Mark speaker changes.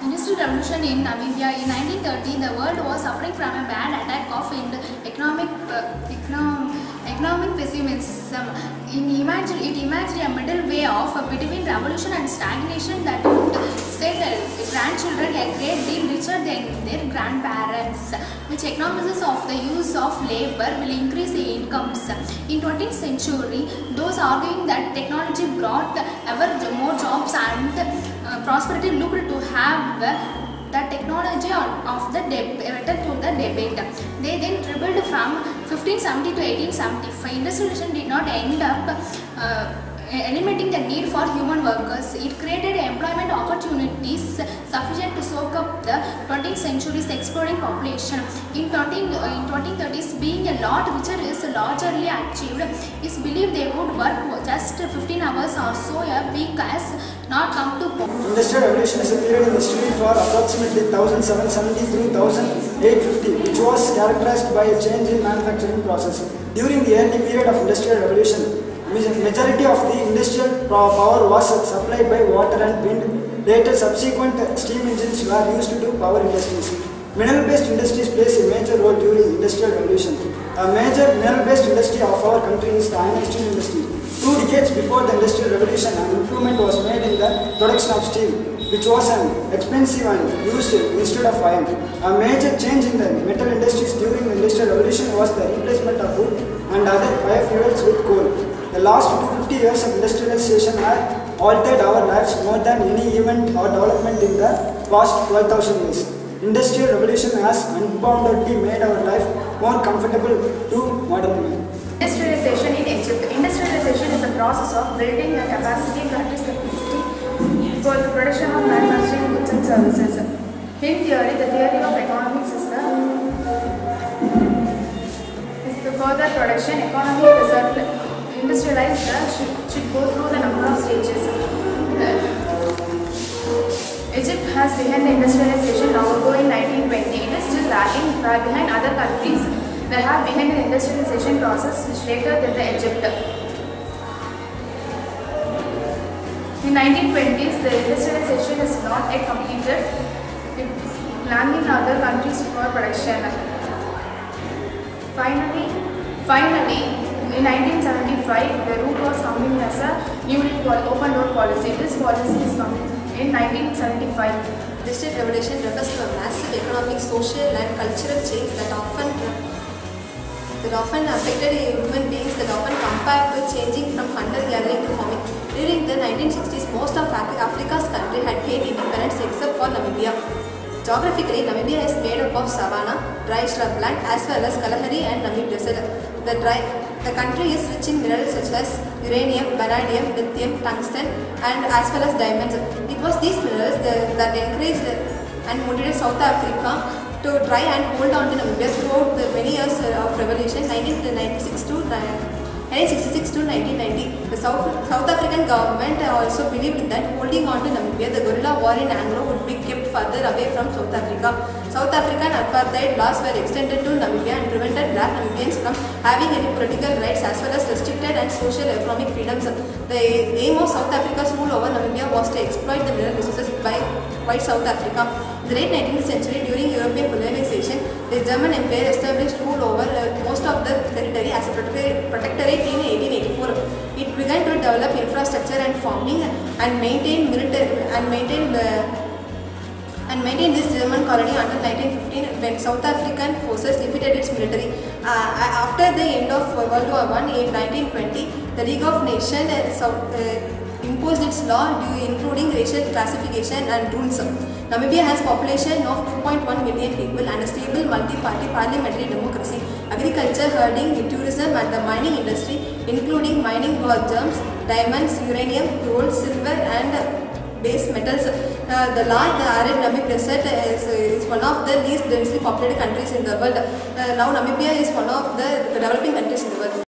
Speaker 1: Industrial Revolution in Namibia in 1930, the world was suffering from a bad attack of economic pessimism. It imagined a middle way of between revolution and stagnation that would set grandchildren a great deal richer than their grandparents, which economises of the use of labor will increase the incomes. In 20th century, those arguing that technology brought ever more jobs and prosperity looked to have the technology of the better to the debate. They then dribbled from 1570 to 1875. Industrialization did not end up eliminating the need for human workers. It created employment opportunities sufficient to soak up the 20th century's exploding population. In 2030s, being a lot richer is largely achieved. It's believed they would work just 15 hours or so a week as not come to power.
Speaker 2: Industrial Revolution is a period in history for approximately 1770 through 1850, which was characterized by a change in manufacturing process. During the early period of Industrial Revolution, majority of the industrial power was supplied by water and wind. Later, subsequent steam engines were used to power industries. Mineral-based industries plays a major role during Industrial Revolution. A major mineral-based industry of our country is the iron and steel industry. 2 decades before the Industrial Revolution, an improvement was made in the production of steel, which was an expensive and used instead of iron. A major change in the metal industries during the Industrial Revolution was the replacement of wood and other biofuels with coal. The last 250 years of industrialization have altered our lives more than any event or development in the past 12,000 years. Industrial Revolution has unboundedly made our life more comfortable to modern man.
Speaker 3: Industrialization in Egypt. Industrialization is a process of building a capacity, country's capacity for the production of manufacturing goods and services. In theory, the theory of economics is the further production economy. Industrialized should go through the number of stages. Egypt has begun the industrialization long ago in 1920. It is still lagging behind other countries that have begun the industrialization process which later than the Egypt. In 1920s, the industrialization is not yet completed, lagging other countries for production. Finally, in 1975, the route was coming as a new open door policy. This policy is coming in 1975.
Speaker 4: Industrial Revolution refers to a massive economic, social and cultural change that often affected human beings, that often compared to changing from hunter-gathering to farming. During the 1960s, most of Africa's country had gained independence except for Namibia. Geographically, Namibia is made up of savanna, dry shrubland as well as Kalahari and Namib Desert. The country is rich in minerals such as uranium, vanadium, lithium, tungsten and as well as diamonds. It was these minerals that encouraged and motivated South Africa to try and hold on to Namibia throughout the many years of revolution, 1966 to 1990. The South African government also believed that holding on to Namibia, the guerrilla war in Anglo would be kept further away from South Africa. South African apartheid laws were extended to Namibia and prevented black Namibians from having any political rights as well as restricted and social economic freedoms. The aim of South Africa's rule over Namibia was to exploit the mineral resources by white South Africa. In the late 19th century, during European colonization, the German Empire established rule over most of the territory as a protectorate in 1884. It began to develop infrastructure and farming and maintain this German colony until 1915 when South African forces defeated its military. After the end of World War I in 1920, the League of Nations imposed its law including racial classification and rules. Namibia has a population of 2.1 million people and a stable multi-party parliamentary democracy. Agriculture, herding, tourism and the mining industry including mining for gems, diamonds, uranium, gold, silver and base metals. The arid Namib Desert is one of the least densely populated countries in the world. Now Namibia is one of the developing countries in the world.